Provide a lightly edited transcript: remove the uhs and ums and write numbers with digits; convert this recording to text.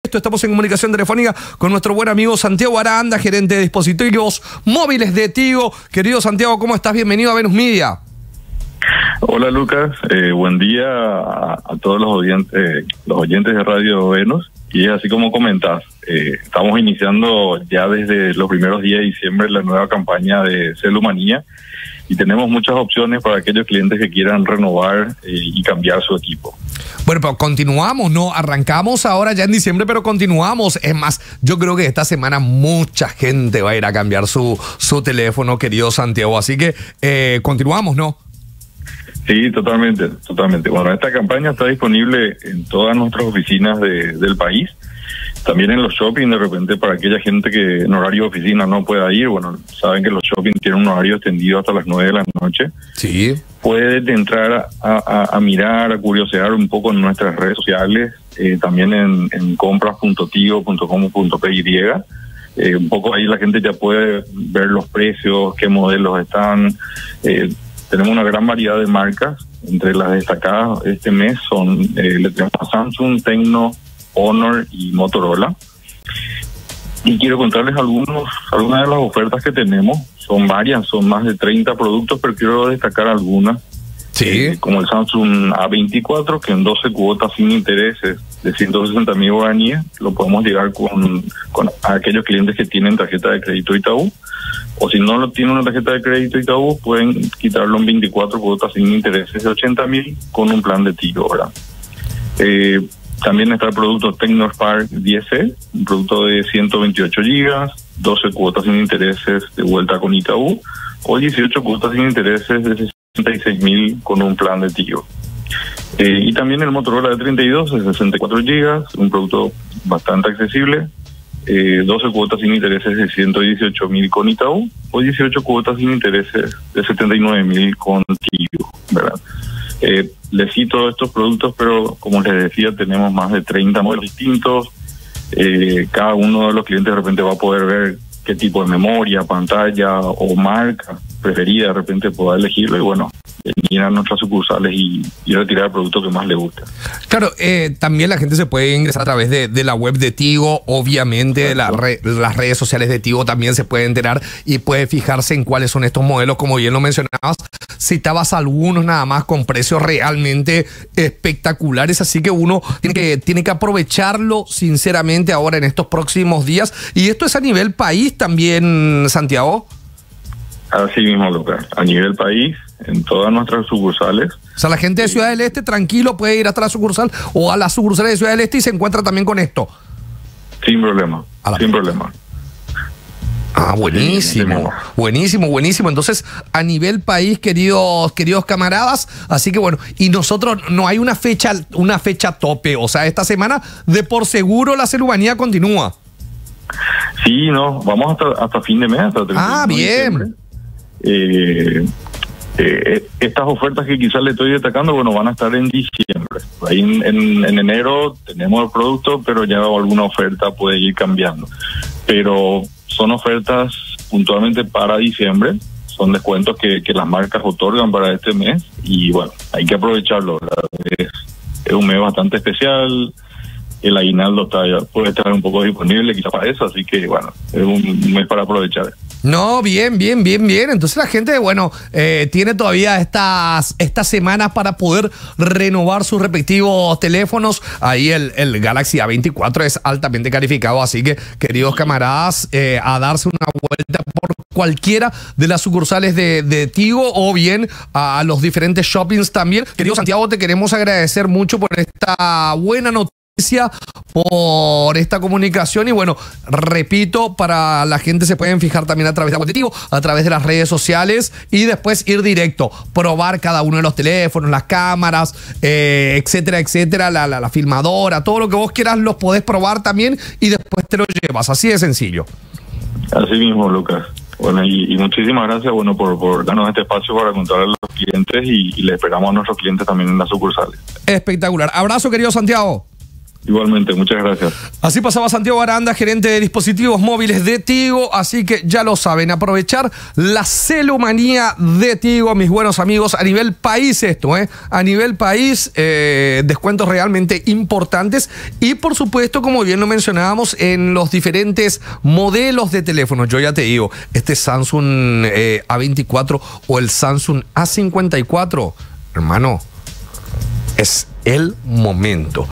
Estamos en comunicación telefónica con nuestro buen amigo Santiago Aranda, gerente de dispositivos móviles de Tigo. Querido Santiago, ¿cómo estás? Bienvenido a Venus Media. Hola Lucas, buen día a todos los oyentes de Radio Venus. Y así como comentás, estamos iniciando ya desde los primeros días de diciembre la nueva campaña de Celumanía y tenemos muchas opciones para aquellos clientes que quieran renovar y cambiar su equipo. Bueno, pero continuamos, ¿no? Arrancamos ahora ya en diciembre, pero continuamos. Es más, yo creo que esta semana mucha gente va a ir a cambiar su teléfono, querido Santiago. Así que continuamos, ¿no? Sí, totalmente. Bueno, esta campaña está disponible en todas nuestras oficinas del país. También en los shopping, de repente, para aquella gente que en horario de oficina no pueda ir. Bueno, saben que los shopping tienen un horario extendido hasta las 9 de la noche. Sí. Puedes entrar a mirar, a curiosear un poco en nuestras redes sociales, también en compras.tigo.com.py. Un poco ahí la gente ya puede ver los precios, qué modelos están. Tenemos una gran variedad de marcas. Entre las destacadas este mes le tenemos a Samsung, Tecno, Honor y Motorola. Y quiero contarles algunas de las ofertas que tenemos. Son varias, son más de 30 productos, pero quiero destacar algunas. Sí. Como el Samsung A24, que en 12 cuotas sin intereses de 160.000 guaraníes, lo podemos llegar con aquellos clientes que tienen tarjeta de crédito Itaú. O si no lo tienen una tarjeta de crédito Itaú, pueden quitarlo en 24 cuotas sin intereses de 80.000 con un plan de Tigo, ¿verdad? También está el producto Tecnospark 10C, un producto de 128 gigas, 12 cuotas sin intereses de vuelta con Itaú, o 18 cuotas sin intereses de 66.000 con un plan de Tigo. Y también el Motorola de 32 de 64 gigas, un producto bastante accesible, 12 cuotas sin intereses de 118.000 con Itaú, o 18 cuotas sin intereses de 79.000 con Tigo, ¿verdad? Les cito estos productos, pero como les decía, tenemos más de 30 modelos distintos. Cada uno de los clientes de repente va a poder ver qué tipo de memoria, pantalla o marca preferida, de repente pueda elegirlo y bueno, venir a nuestras sucursales y retirar el producto que más le gusta. Claro, también la gente se puede ingresar a través de la web de Tigo, obviamente las redes sociales de Tigo también se puede enterar y puede fijarse en cuáles son estos modelos, como bien lo mencionabas. Citabas algunos nada más con precios realmente espectaculares, así que uno tiene que aprovecharlo sinceramente ahora en estos próximos días. Y esto es a nivel país también, Santiago. Así mismo, Lucas, a nivel país, en todas nuestras sucursales. O sea, la gente de Ciudad del Este tranquilo puede ir hasta la sucursal o a las sucursales de Ciudad del Este y se encuentra también con esto. Sin problema, sin problema. Ah, buenísimo, buenísimo. Entonces, a nivel país, queridos camaradas, así que bueno, y nosotros no hay una fecha tope, o sea, esta semana de por seguro la Celumanía continúa. Sí, no, vamos hasta fin de mes, hasta 31 de diciembre. Estas ofertas que quizás le estoy destacando, bueno, van a estar en diciembre. Ahí en enero tenemos el producto, pero ya alguna oferta puede ir cambiando. Pero son ofertas puntualmente para diciembre, son descuentos que las marcas otorgan para este mes y bueno, hay que aprovecharlo. Es un mes bastante especial. El aguinaldo puede estar un poco disponible quizá para eso, así que bueno, es un mes para aprovechar. No, bien. Entonces la gente, bueno, tiene todavía estas semanas para poder renovar sus respectivos teléfonos. Ahí el Galaxy A24 es altamente calificado, así que, queridos camaradas, a darse una vuelta por cualquiera de las sucursales de Tigo o bien a los diferentes shoppings también. Querido Santiago, te queremos agradecer mucho por esta buena noticia, por esta comunicación y bueno, repito, para la gente se pueden fijar también a través de Tigo, a través de las redes sociales y después ir directo, probar cada uno de los teléfonos, las cámaras, etcétera, la filmadora, todo lo que vos quieras los podés probar también y después te lo llevas, así de sencillo. Así mismo, Lucas. Bueno, y muchísimas gracias, bueno, por darnos este espacio para contarle a los clientes y le esperamos a nuestros clientes también en las sucursales. Espectacular. Abrazo, querido Santiago. Igualmente, muchas gracias. Así pasaba Santiago Aranda, gerente de dispositivos móviles de Tigo. Así que ya lo saben, aprovechar la celumanía de Tigo, mis buenos amigos, a nivel país esto, a nivel país, descuentos realmente importantes y por supuesto, como bien lo mencionábamos, en los diferentes modelos de teléfonos. Yo ya te digo, este Samsung A24 o el Samsung A54, hermano, es el momento.